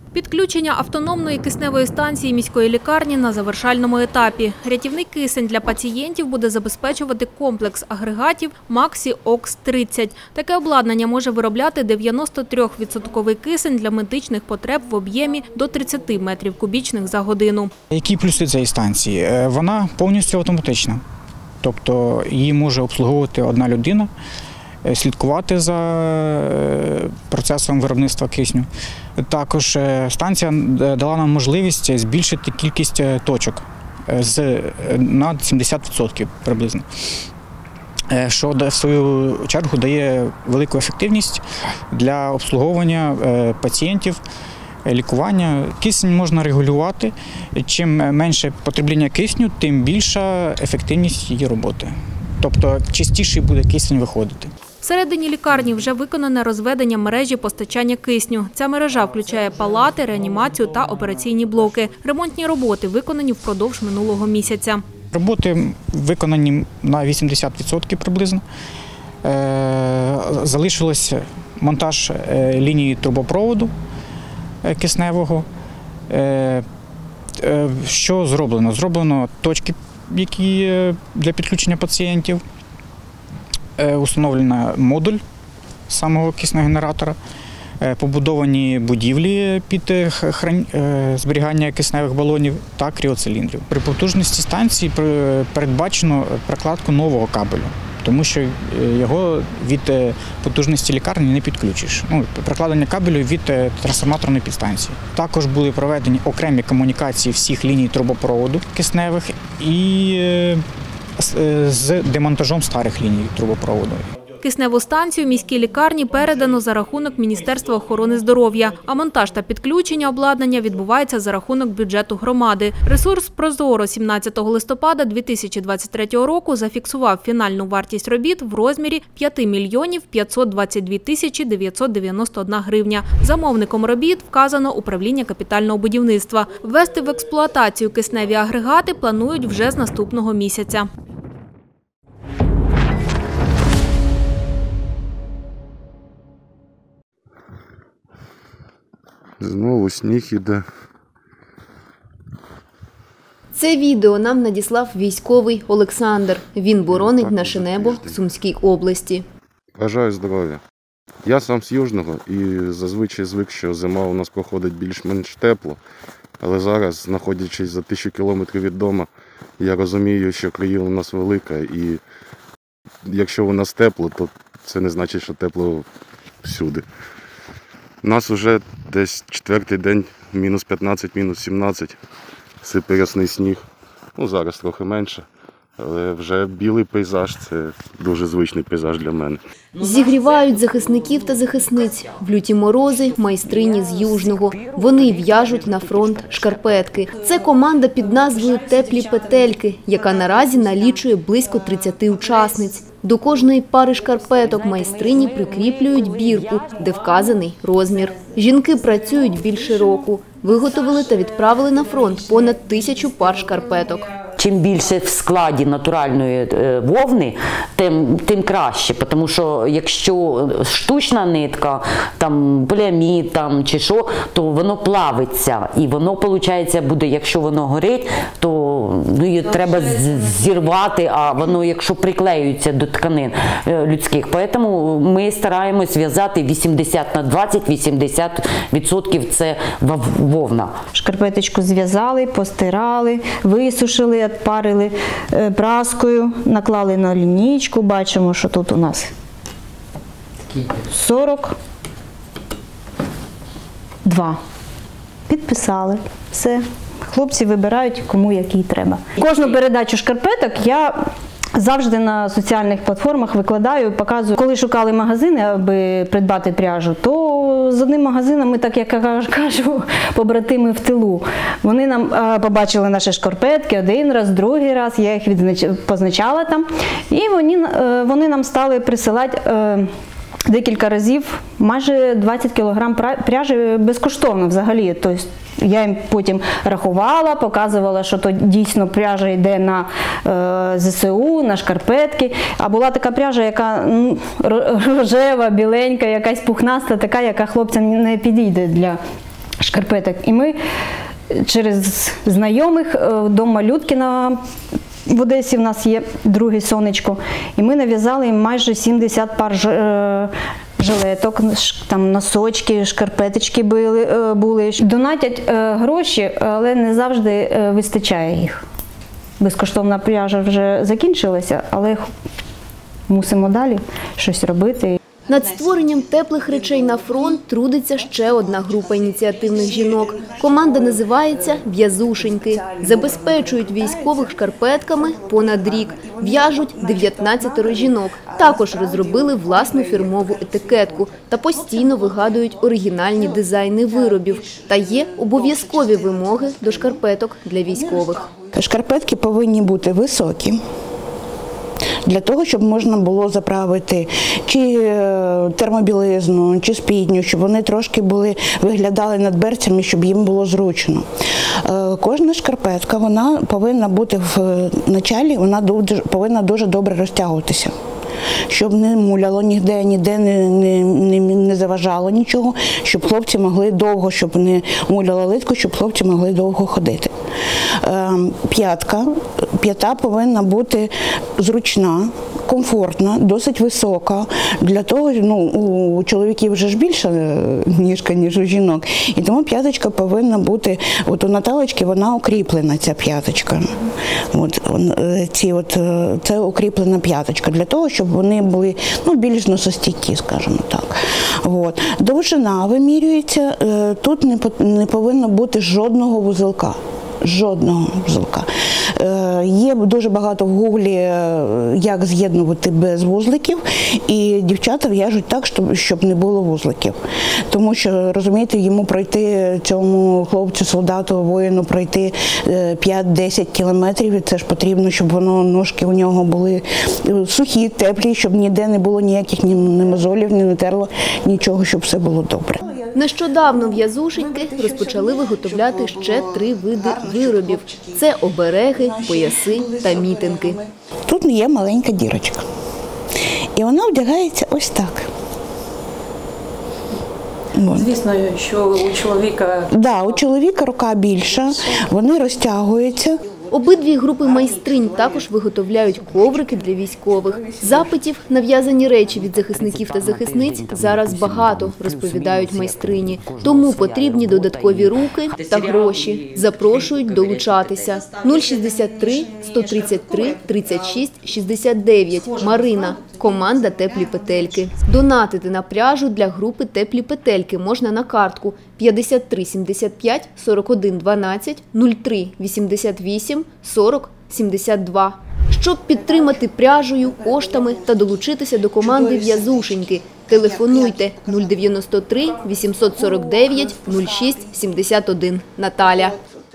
Підключення автономної кисневої станції міської лікарні на завершальному етапі. Рятівний кисень для пацієнтів буде забезпечувати комплекс агрегатів Maxi Ox-30. Таке обладнання може виробляти 93% кисень для медичних потреб в об'ємі до 30 метрів кубічних за годину. Які плюси цієї станції? Вона повністю автоматична. Тобто її може обслуговувати одна людина, слідкувати за процесом виробництва кисню. Також станція дала нам можливість збільшити кількість точок на 70% приблизно, що в свою чергу дає велику ефективність для обслуговування пацієнтів, лікування. Кисень можна регулювати. Чим менше потребління кисню, тим більша ефективність її роботи. Тобто частіше буде кисень виходити. Всередині лікарні вже виконане розведення мережі постачання кисню. Ця мережа включає палати, реанімацію та операційні блоки. Ремонтні роботи виконані впродовж минулого місяця. Роботи виконані на 80% приблизно. Залишилося монтаж лінії трубопроводу кисневого. Що зроблено? Зроблено точки, які для підключення пацієнтів. Установлено модуль самого киснегенератора, побудовані будівлі під зберігання кисневих балонів та кріоциліндрів. При потужності станції передбачено прокладку нового кабелю, тому що його від потужності лікарні не підключиш. Прокладення кабелю від трансформаторної підстанції. Також були проведені окремі комунікації всіх ліній трубопроводу кисневих і з демонтажом старих ліній трубопроводу. Кисневу станцію міській лікарні передано за рахунок Міністерства охорони здоров'я, а монтаж та підключення обладнання відбувається за рахунок бюджету громади. Ресурс «Прозоро» 17 листопада 2023 року зафіксував фінальну вартість робіт в розмірі 5 мільйонів 522 тисячі 991 гривня. Замовником робіт вказано управління капітального будівництва. Ввести в експлуатацію кисневі агрегати планують вже з наступного місяця. Знову сніг іде. Це відео нам надіслав військовий Олександр. Він боронить наше небо в Сумській області. Бажаю здоров'я. Я сам з Южного і зазвичай звик, що зима у нас проходить більш-менш тепло. Але зараз, знаходячись за 1000 кілометрів від дому, я розумію, що країна у нас велика. І якщо у нас тепло, то це не значить, що тепло всюди. У нас вже десь 4-й день, мінус 15, мінус 17, сипе рясний сніг. Зараз трохи менше, але вже білий пейзаж – це дуже звичний пейзаж для мене. Зігрівають захисників та захисниць. В люті морози майстрині з Южного. Вони в'яжуть на фронт шкарпетки. Це команда під назвою «Теплі петельки», яка наразі налічує близько 30 учасниць. До кожної пари шкарпеток майстрині прикріплюють бірку, де вказаний розмір. Жінки працюють більше року. Виготовили та відправили на фронт понад 1000 пар шкарпеток. Чим більше в складі натуральної вовни, тим краще. Тому що якщо штучна нитка, там поліамід чи що, то воно плавиться. І воно, виходить, буде, якщо воно горить, то її треба зірвати, а воно, якщо приклеюється до тканин людських. Тому ми стараємось зв'язати 80/20, 80% це вовна. Шкарпеточку зв'язали, постирали, висушили, відпарили праскою, наклали на лінійку. Бачимо, що тут у нас 42. Підписали. Все. Хлопці вибирають, кому який треба. Кожну передачу шкарпеток я завжди на соціальних платформах викладаю, показую. Коли шукали магазини, аби придбати пряжу, то з одним магазином ми, так як кажу, побратими в тилу. Вони нам побачили наші шкарпетки один раз, другий раз, я їх позначала там. І вони нам стали присилати декілька разів майже 20 кг пряжі безкоштовно взагалі. Тобто я їм потім рахувала, показувала, що то дійсно пряжа йде на ЗСУ, на шкарпетки. А була така пряжа, яка рожева, біленька, якась пухнаста, така, яка хлопцям не підійде для шкарпеток. І ми через знайомих, дом Малюткіна в Одесі в нас є, друге сонечко, і ми нав'язали їм майже 70 пар жилеток, там носочки, шкарпеточки були. Донатять гроші, але не завжди вистачає їх. Безкоштовна пряжа вже закінчилася, але мусимо далі щось робити. Над створенням теплих речей на фронт трудиться ще одна група ініціативних жінок. Команда називається «В'язушеньки». Забезпечують військових шкарпетками понад рік. В'яжуть 19 жінок. Також розробили власну фірмову етикетку та постійно вигадують оригінальні дизайни виробів. Та є обов'язкові вимоги до шкарпеток для військових. Шкарпетки повинні бути високі, для того, щоб можна було заправити чи термобілизну, чи спідню, щоб вони трошки виглядали над берцями, щоб їм було зручно. Кожна шкарпетка, вона повинна бути в началі, вона повинна дуже добре розтягуватися, щоб не муляло ніде не заважало нічого, щоб хлопці могли довго, щоб не муляло литку, щоб хлопці могли довго ходити. П'ята повинна бути зручна, комфортна, досить висока. Для того, у чоловіків вже ж більша ніжка, ніж у жінок. І тому п'яточка повинна бути, от у Наталочки вона укріплена, ця п'яточка. Це укріплена п'яточка, для того, щоб вони були більш носостійкі, скажімо так. Довжина вимірюється, тут не повинно бути жодного вузелка. Жодного вузелка. Є дуже багато в гуглі, як з'єднувати без вузликів, і дівчата в'яжуть так, щоб не було вузликів. Тому що, розумієте, йому пройти, цьому хлопцю, солдату, воїну, пройти 5-10 кілометрів, і це ж потрібно, щоб ножки у нього були сухі, теплі, щоб ніде не було ніяких ні мозолів, ні натерло, нічого, щоб все було добре. Нещодавно в'язушеньки розпочали виготовляти ще 3 види виробів. Це обереги, пояси та мітинки. Тут є маленька дірочка. І вона вдягається ось так. Звісно, що у чоловіка... Так, у чоловіка рука більша, вони розтягуються. Обидві групи майстринь також виготовляють коврики для військових. Запитів на в'язані речі від захисників та захисниць зараз багато, розповідають майстрині. Тому потрібні додаткові руки та гроші. Запрошують долучатися. 063 133 36 69. Марина. Команда «Теплі петельки». Донатити на пряжу для групи «Теплі петельки» можна на картку 53 75 41 12 03 88 40 72. Щоб підтримати пряжею, коштами та долучитися до команди «В'язушеньки», телефонуйте 093 849 06 71. Наталя.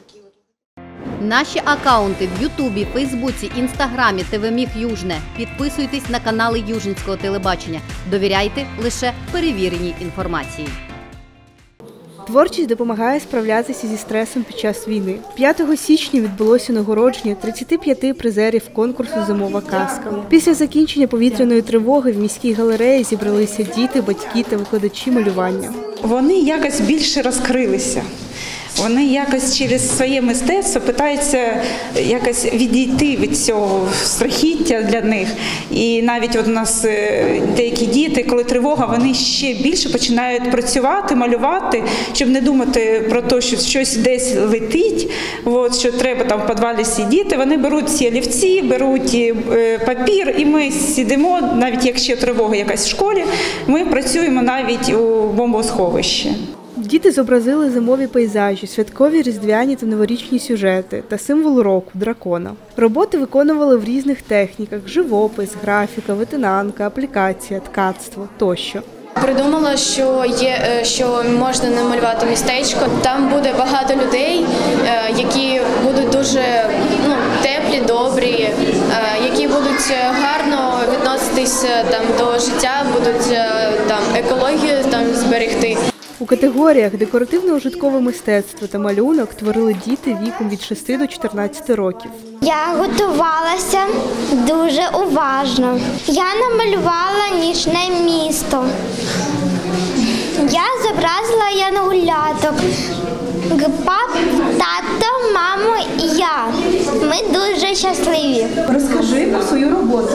Наші акаунти в Ютубі, Фейсбуці, Інстаграмі, ТВ-Міг Южне. Підписуйтесь на канали Южненського телебачення. Довіряйте лише перевіреній інформації. Творчість допомагає справлятися зі стресом під час війни. 5 січня відбулося нагородження 35 призерів конкурсу «Зимова казка». Після закінчення повітряної тривоги в міській галереї зібралися діти, батьки та викладачі малювання. Вони якось більше розкрилися. Вони якось через своє мистецтво питаються якось відійти від цього страхіття для них. І навіть у нас деякі діти, коли тривога, вони ще більше починають працювати, малювати, щоб не думати про те, що щось десь летить, що треба там в підвалі сидіти. Вони беруть ці олівці, беруть папір, і ми сидимо, навіть якщо тривога якась в школі, ми працюємо навіть у бомбосховищі. Діти зобразили зимові пейзажі, святкові, різдвяні та новорічні сюжети та символ року – дракона. Роботи виконували в різних техніках – живопис, графіка, витинанка, аплікація, ткацтво тощо. Придумала, що можна намалювати містечко. Там буде багато людей, які будуть дуже теплі, добрі, які будуть гарно відноситись до життя, будуть екологію зберегти. У категоріях декоративно-ужиткове мистецтво та малюнок творили діти віком від 6 до 14 років. Я готувалася дуже уважно. Я намалювала нічне місто. Я зобразила янголяток. Пап, тато, маму і я. Ми дуже щасливі. Розкажи про свою роботу.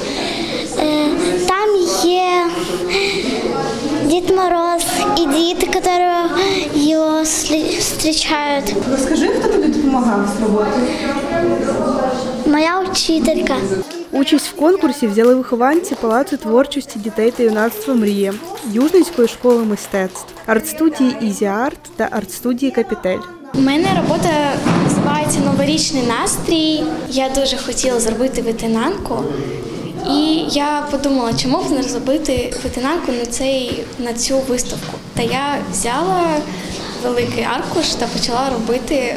Там є Дід Мороз і діти, які його зустрічають. Розкажи, хто тобі допомагав з роботою? Моя вчителька. Участь в конкурсі взяли вихованці Палацу творчості дітей та юнацтва «Мрія», Южницької школи мистецтв, арт-студії «Ізі Арт» та арт-студії «Капітель». У мене робота називається «Новорічний настрій». Я дуже хотіла зробити витинанку. І я подумала, чому б не зробити витинанку на цю виставку. Та я взяла великий аркуш та почала робити.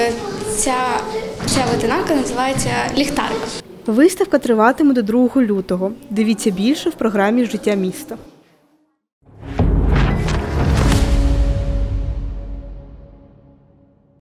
Ця витинанка називається «Ліхтарик». Виставка триватиме до 2 лютого. Дивіться більше в програмі «Життя міста».